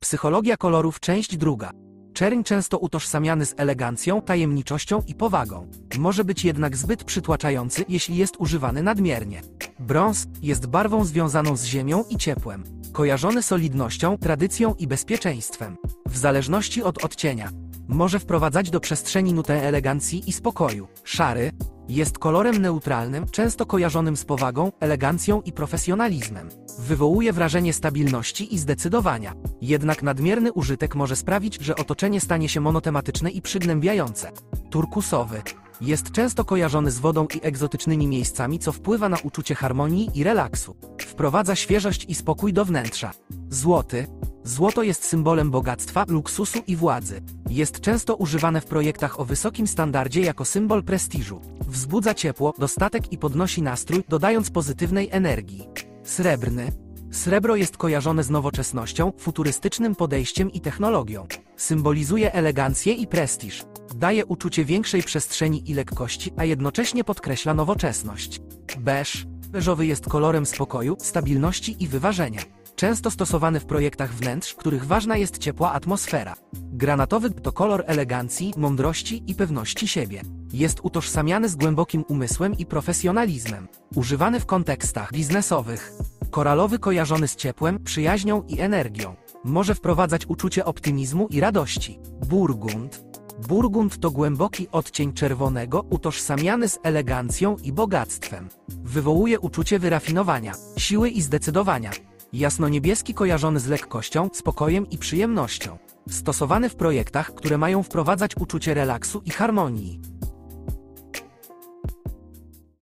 Psychologia kolorów, część druga. Czerń często utożsamiany z elegancją, tajemniczością i powagą. Może być jednak zbyt przytłaczający, jeśli jest używany nadmiernie. Brąz jest barwą związaną z ziemią i ciepłem. Kojarzony solidnością, tradycją i bezpieczeństwem. W zależności od odcienia. Może wprowadzać do przestrzeni nutę elegancji i spokoju. Szary jest kolorem neutralnym, często kojarzonym z powagą, elegancją i profesjonalizmem. Wywołuje wrażenie stabilności i zdecydowania. Jednak nadmierny użytek może sprawić, że otoczenie stanie się monotematyczne i przygnębiające. Turkusowy jest często kojarzony z wodą i egzotycznymi miejscami, co wpływa na uczucie harmonii i relaksu. Wprowadza świeżość i spokój do wnętrza. Złoty. Złoto jest symbolem bogactwa, luksusu i władzy. Jest często używane w projektach o wysokim standardzie jako symbol prestiżu. Wzbudza ciepło, dostatek i podnosi nastrój, dodając pozytywnej energii. Srebrny. Srebro jest kojarzone z nowoczesnością, futurystycznym podejściem i technologią. Symbolizuje elegancję i prestiż. Daje uczucie większej przestrzeni i lekkości, a jednocześnie podkreśla nowoczesność. Beż. Beżowy jest kolorem spokoju, stabilności i wyważenia. Często stosowany w projektach wnętrz, w których ważna jest ciepła atmosfera. Granatowy to kolor elegancji, mądrości i pewności siebie. Jest utożsamiany z głębokim umysłem i profesjonalizmem. Używany w kontekstach biznesowych. Koralowy kojarzony z ciepłem, przyjaźnią i energią. Może wprowadzać uczucie optymizmu i radości. Burgund. Burgund to głęboki odcień czerwonego, utożsamiany z elegancją i bogactwem. Wywołuje uczucie wyrafinowania, siły i zdecydowania. Jasno-niebieski kojarzony z lekkością, spokojem i przyjemnością. Stosowany w projektach, które mają wprowadzać uczucie relaksu i harmonii.